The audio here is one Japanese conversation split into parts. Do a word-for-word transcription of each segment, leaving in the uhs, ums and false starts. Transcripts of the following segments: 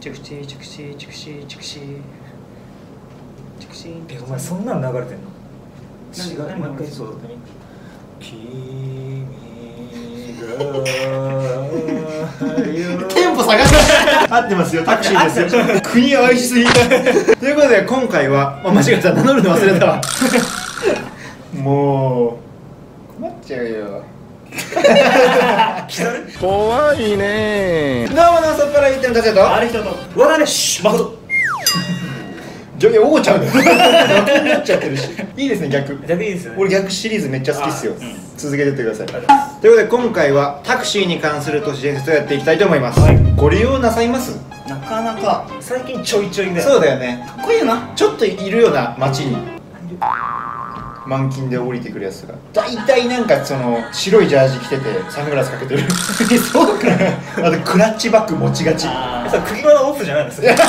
チクシーチクシーチクシーチクシーチクシー。 え、お前そんなん流れてんの？ 違う、もう一回そうだったね。 君がテンポ下がった合ってますよ、タクシーですよ。国を愛しすぎ。ということで今回は、まあ、間違えた、名乗るの忘れたわ。もう困っちゃうよ。怖いね。どうもノンストップライブの達也とある人と和田です誠。 上下おごちゃうのよ。逆になっちゃってるし。いいですね、逆。 逆いいですよね。 俺逆シリーズめっちゃ好きっすよ。 うん、 続けてってください。ということで今回はタクシーに関する都市伝説をやっていきたいと思います。はい、ご利用なさいます？ なかなか最近ちょいちょいで。 そうだよね。 かっこいいよな。 ちょっといるような街に満勤で降りてくるやつが大体なんかその白いジャージ着ててサングラスかけてる。そうか。あとクラッチバッグ持ちがち。 ああ、首輪のオフじゃないんですよ。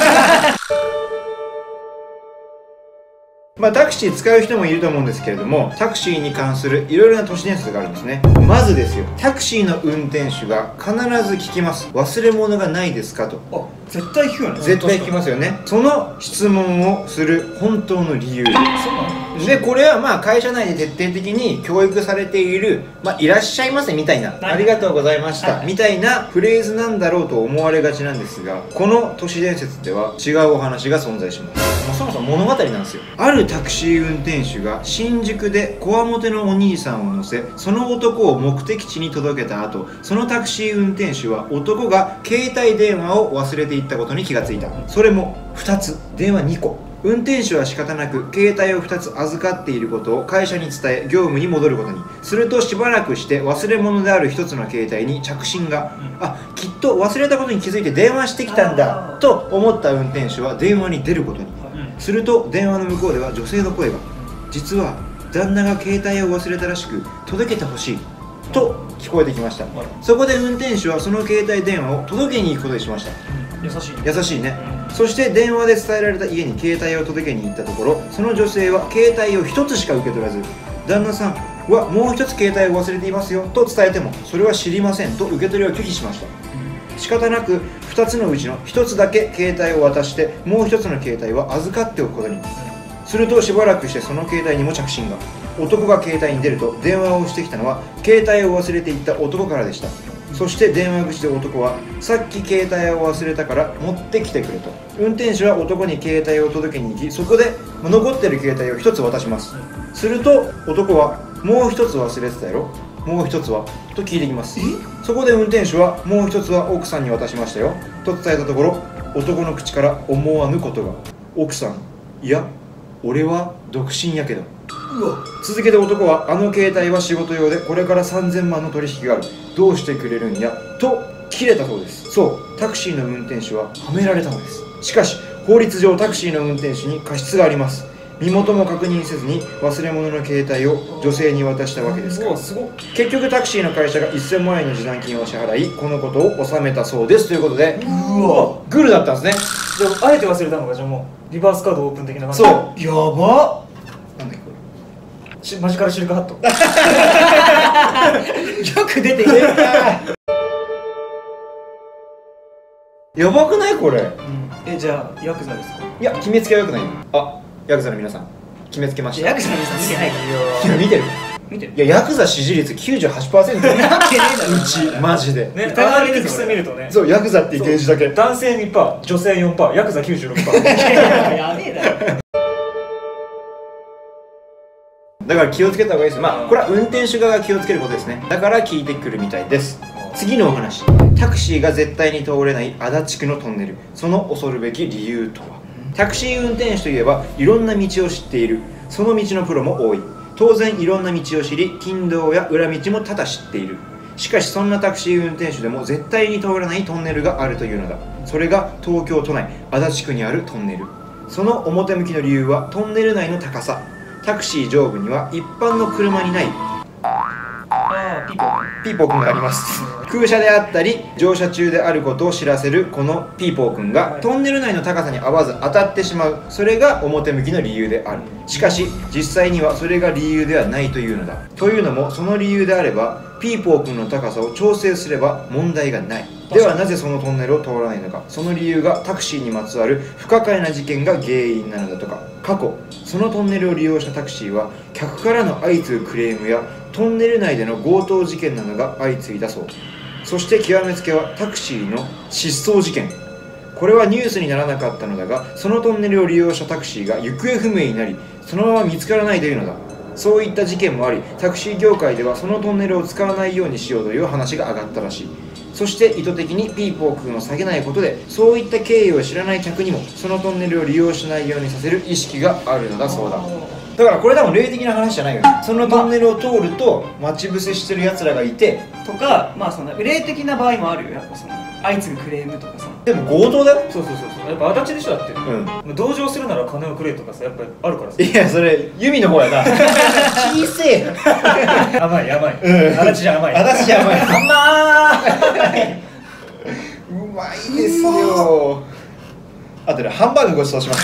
まあタクシー使う人もいると思うんですけれども、タクシーに関するいろいろな都市伝説があるんですね。まずですよ、タクシーの運転手が必ず聞きます。忘れ物がないですかと。 あ、絶対聞くよね。 絶対聞きますよね。その質問をする本当の理由。 そうなの？ でこれはまあ会社内で徹底的に教育されている、まあ、いらっしゃいませみたいな、ありがとうございましたみたいなフレーズなんだろうと思われがちなんですが、この都市伝説では違うお話が存在します。もうそもそも物語なんですよ。あるタクシー運転手が新宿でこわもてのお兄さんを乗せ、その男を目的地に届けた後、そのタクシー運転手は男が携帯電話を忘れていったことに気がついた。それもふたつ、電話にこ。運転手は仕方なく携帯をふたつ預かっていることを会社に伝え、業務に戻ることにすると、しばらくして忘れ物であるひとつの携帯に着信が、うん、あ、きっと忘れたことに気づいて電話してきたんだと思った運転手は電話に出ることに、うん、すると電話の向こうでは女性の声が、実は旦那が携帯を忘れたらしく届けてほしいと聞こえてきました。うん、そこで運転手はその携帯電話を届けに行くことにしました。 うん、優しいね。 優しいね。うん、そして電話で伝えられた家に携帯を届けに行ったところ、その女性は携帯をひとつしか受け取らず、旦那さんはもうひとつ携帯を忘れていますよと伝えても、それは知りませんと受け取りを拒否しました。うん、仕方なくふたつのうちのひとつだけ携帯を渡して、もうひとつの携帯は預かっておくことに。するとしばらくしてその携帯にも着信が。男が携帯に出ると電話をしてきたのは携帯を忘れていった男からでした。そして電話口で男は、さっき携帯を忘れたから持ってきてくれと。運転手は男に携帯を届けに行き、そこで残っている携帯をひとつ渡します。すると男は、もうひとつ忘れてたやろ、もうひとつはと聞いてきます。そこで運転手は、もうひとつは奥さんに渡しましたよと伝えたところ、男の口から思わぬことが。奥さん、いや俺は独身やけど。うわ。続けて男は、あの携帯は仕事用でこれからさんぜんまんの取引がある、どうしてくれるんやと切れたそうです。そう、タクシーの運転手ははめられたのです。しかし法律上タクシーの運転手に過失があります。身元も確認せずに忘れ物の携帯を女性に渡したわけですから、結局タクシーの会社がせんまんえんの示談金を支払い、このことを納めたそうですということで、うわ、グルだったんですね。 じゃああえて忘れたのが、じゃあもうリバースカードオープン的な感じ。 そう、やばっ。なんだっけこれ、マジカルシルクハット。よく出てきた。 やばくないこれ。うん、 え、じゃあヤクザですか？ いや、決めつけはよくないよ。あ、ヤクザの皆さん決めつけました。 ヤクザの皆さん見てないよ。 いや、見てる見てる。 いや、ヤクザ支持率 きゅうじゅうはちパーセント。なってないだろうちマジでね。アナリティクス見るとね、 そう、ヤクザっていうゲージだけ、 男性 にパーセント、女性 よんパーセント、ヤクザ きゅうじゅうろくパーセント。やべえだろ。 だから気をつけた方がいいです。まあこれは運転手側が気をつけることですね。だから聞いてくるみたいです。次のお話、タクシーが絶対に通れない足立区のトンネル、その恐るべき理由とは。タクシー運転手といえばいろんな道を知っている、その道のプロも多い。当然いろんな道を知り、近道や裏道も多々知っている。しかしそんなタクシー運転手でも絶対に通らないトンネルがあるというのだ。それが東京都内足立区にあるトンネル。その表向きの理由はトンネル内の高さ。タクシー上部には一般の車にない、 あああピーポーピーポーくんがあります。空車であったり乗車中であることを知らせるこのピーポーくんが、 はい、 トンネル内の高さに合わず当たってしまう。それが表向きの理由である。しかし実際にはそれが理由ではないというのだ。というのもその理由であればピーポーくんの高さを調整すれば問題がない。ではなぜそのトンネルを通らないのか。その理由がタクシーにまつわる不可解な事件が原因なのだとか。過去そのトンネルを利用したタクシーは客からの相次ぐクレームやトンネル内での強盗事件などが相次いだそう。そして極めつけはタクシーの失踪事件。これはニュースにならなかったのだが、そのトンネルを利用したタクシーが行方不明になりそのまま見つからないというのだ。そういった事件もあり、タクシー業界ではそのトンネルを使わないようにしようという話が上がったらしい。そして意図的にピーポーくんを下げないことで、そういった経緯を知らない客にもそのトンネルを利用しないようにさせる意識があるのだそうだ。だからこれ多分霊的な話じゃないよね。そのトンネルを通ると待ち伏せしてるやつらがいてとか、まあその霊的な場合もあるよ。やっぱその相次ぐクレームとかさ。 でも強盗だよ。 そうそうそうそう、やっぱ足立でしょ。だって、 うん、 同情するなら金をくれとかさ、やっぱりあるからさ。 いやそれ弓の方やな。小せえ。 甘い甘い、 うん、 足立じゃ甘い、 足立じゃ甘い。 甘ーうまいですよ。あとでハンバーグごちそうします。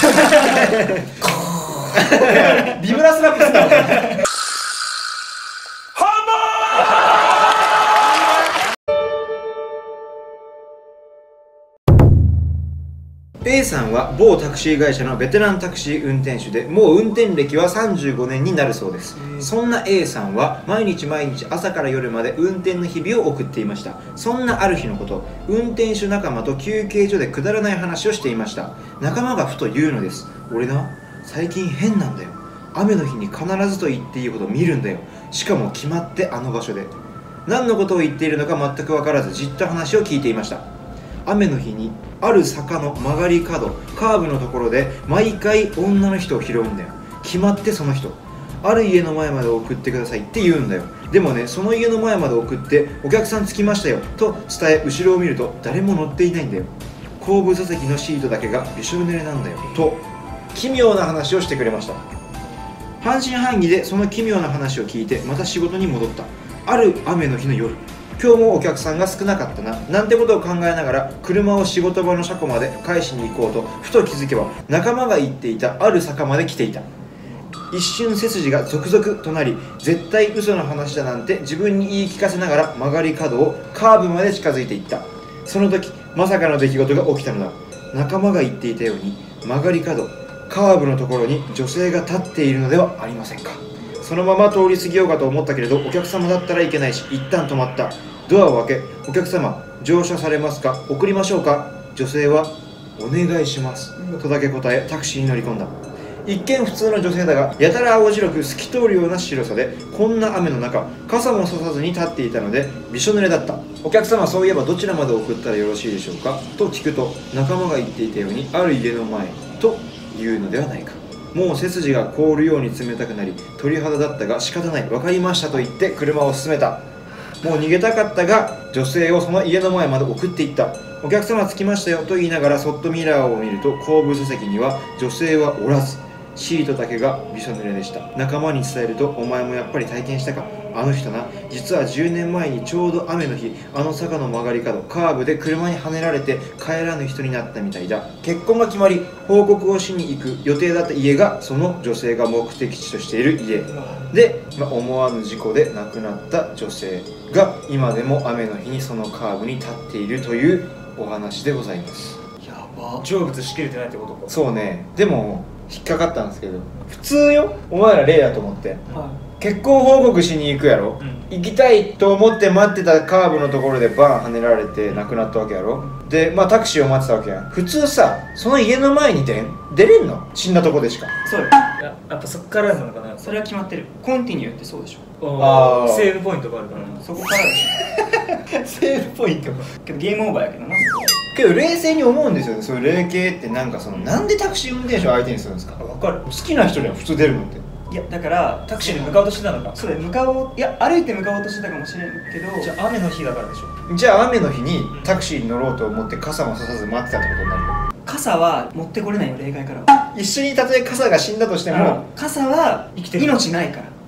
ビブラスラップしたの。A さんは某タクシー会社のベテランタクシー運転手で、もう運転歴はさんじゅうごねんになるそうです。そんな A さんは毎日毎日朝から夜まで運転の日々を送っていました。そんなある日のこと、運転手仲間と休憩所でくだらない話をしていました。仲間がふと言うのです。俺な、最近変なんだよ。雨の日に必ずと言っていいほど見るんだよ。しかも決まってあの場所で。何のことを言っているのか全く分からず、じっと話を聞いていました。雨の日にある坂の曲がり角、カーブのところで毎回女の人を拾うんだよ。決まってその人。ある家の前まで送ってくださいって言うんだよ。でもね、その家の前まで送ってお客さん着きましたよと伝え、後ろを見ると誰も乗っていないんだよ。後部座席のシートだけがびしょ濡れなんだよと奇妙な話をしてくれました。半信半疑でその奇妙な話を聞いてまた仕事に戻った。ある雨の日の夜、今日もお客さんが少なかったな、なんてことを考えながら車を仕事場の車庫まで返しに行こうとふと気づけば、仲間が言っていたある坂まで来ていた。一瞬背筋がゾクゾクとなり、絶対嘘の話だなんて自分に言い聞かせながら曲がり角をカーブまで近づいていった。その時まさかの出来事が起きたのだ。仲間が言っていたように曲がり角、カーブのところに女性が立っているのではありませんか。そのまま通り過ぎようかと思ったけれど、お客様だったらいけないし一旦止まった。ドアを開け、お客様乗車されますか、送りましょうか。女性はお願いしますとだけ答え、タクシーに乗り込んだ。一見普通の女性だが、やたら青白く透き通るような白さで、こんな雨の中傘もささずに立っていたのでびしょ濡れだった。お客様、そういえばどちらまで送ったらよろしいでしょうかと聞くと、仲間が言っていたようにある家の前というのではないか。もう背筋が凍るように冷たくなり、鳥肌だったが仕方ない、分かりましたと言って車を進めた。もう逃げたかったが、女性をその家の前まで送っていった。お客様着きましたよと言いながらそっとミラーを見ると、後部座席には女性はおらず、シートだけがびしょ濡れでした。仲間に伝えると、お前もやっぱり体験したか。あの人な、実はじゅうねんまえにちょうど雨の日、あの坂の曲がり角、カーブで車にはねられて帰らぬ人になったみたいだ。結婚が決まり、報告をしに行く予定だった家が、その女性が目的地としている家で、まあ、思わぬ事故で亡くなった女性が今でも雨の日にそのカーブに立っているというお話でございます。 やば。 成仏しきれてないってことか。 そうね。でも引っかかったんですけど、普通よ、お前ら例だと思って、 は結婚報告しに行くやろ、 うん、 行きたいと思って待ってたカーブのところでバーン跳ねられて亡くなったわけやろ、うん、でまあタクシーを待ってたわけやん。普通さ、その家の前に出ん出れんの、死んだとこでしか。 い。そうよ。 ややっぱそっからなのかな。 それは決まってる。コンティニューってそうでしょ。 ああ、セーブポイントがあるから、 うん、そこからでしセーブポイントょ。けどゲームオーバーやけどな。 けど冷静に思うんですよね。そういう霊系ってなんかその、なんでタクシー運転手を相手にするんですか。 分かる。 好きな人には普通出るのって。 いやだからタクシーに向かおうとしてたのか。 そうだよ、向かおう、いや歩いて向かおうとしてたかもしれんけど、 じゃあ雨の日だからでしょ。 じゃあ雨の日にタクシーに乗ろうと思って傘もささず待ってたってことになるよ。 傘は持ってこれないよ、霊界からは。 一緒にたとえ傘が死んだとしても、 傘は生きてる命ないから。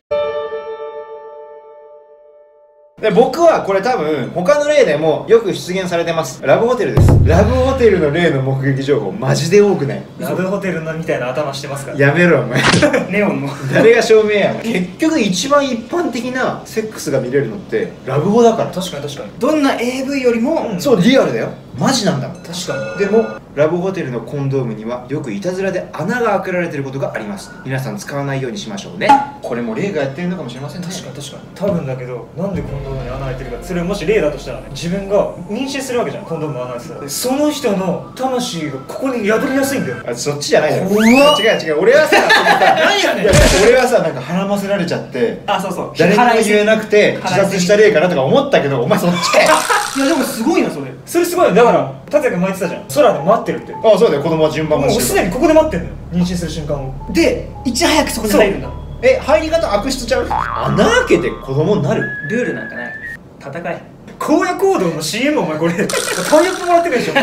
で僕はこれ多分他の例でもよく出現されてます。ラブホテルです。ラブホテルの例の目撃情報マジで多くない？ ラブホテルのみたいな頭してますから。 やめろお前ネオンの誰が証明やん。結局一番一般的なセックスが見れるのってラブホだから。 確かに確かに。 どんな エーブイ よりも、 そうリアルだよ。マジなんだもん。 確かに。 でもラブホテルのコンドームにはよくいたずらで穴が開けられてることがあります。皆さん使わないようにしましょうね。これも霊がやってるのかもしれませんね。 確かに確かに。多分だけど、なんでコンドームに穴開いてるか、それもし例だとしたらね、自分が妊娠するわけじゃん、コンドームの穴開いてたら。その人の魂がここに宿りやすいんだよ。 あ、そっちじゃないよ。 怖っ。 違う違う。俺はさ何やねん。 いや俺はさ、なんか腹ませられちゃってあ、そうそう、 誰にも言えなくて自殺した例かなとか思ったけど、お前そっちかよ。 いやでもすごいなそれ。 それすごいよ。だから達也君前言ってたじゃん、空で待ってるって。 あ、そうだよ。子供は順番もう待ちしてる。 すでにここで待ってんのよ、妊娠する瞬間を。 でいち早くそこに入るんだ。 え、入り方悪質ちゃう？穴開けて子供になる？ ルールなんかない。戦え。 荒野行動の シーエム お前これタイアップもらってるでしょ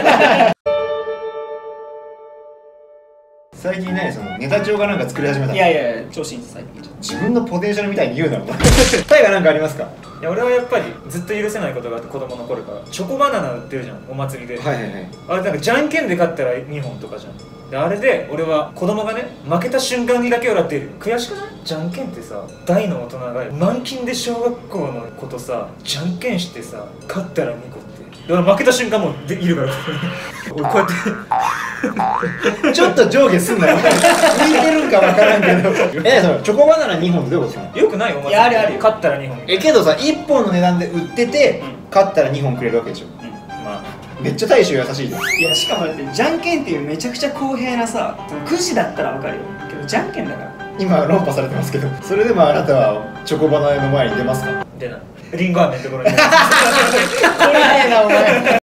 最近ね、そのネタ帳がなんか作り始めたの。 いやいやいや、調子いいんです最近。 自分のポテンシャルみたいに言うなお前。タイがなんかありますか？ いや俺はやっぱりずっと許せないことがあって、子供の頃からチョコバナナ売ってるじゃん、お祭りで。 はいはいはい。 あれなんかじゃんけんで勝ったらにほんとかじゃん。であれで俺は子供がね負けた瞬間にだけ笑っている。悔しくない？じゃんけんってさ、大の大人が満勤で小学校の子とさじゃんけんしてさ、勝ったらにこってだから負けた瞬間もうでいるから俺こうやってちょっと上下すんなよ。浮いてるんかわからんけど。え、そのチョコバナナにほんってどういうことですか？ よくないお祭り。 いやあるある勝ったらにほん。 え、けどさ、いっぽんの値段で売ってて、買ったらにほんくれるわけでしょ。 まあめっちゃ大衆優しいじゃん。 いやしかもだってじゃんけんっていうめちゃくちゃ公平なさ、くじだったらわかるよけどじゃんけんだから。 今論破されてますけど、それでもあなたはチョコバナナの前に出ますか？ 出ない。リンゴ飴のところにこれないなお前。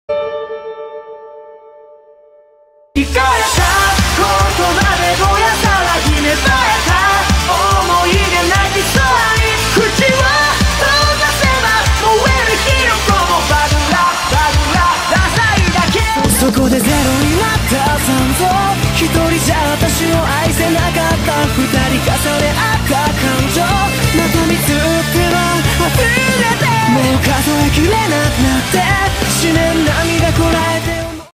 聞かれた言葉でぼやさらひねばえた思い出泣きそうに口を閉ざせば燃える火の粉もバグラバグラダサいだけ。そこでゼロになった残像、一人じゃ私を愛せなかった二人重ね合った感情、また見つっては溢れてもう数えきれなくなって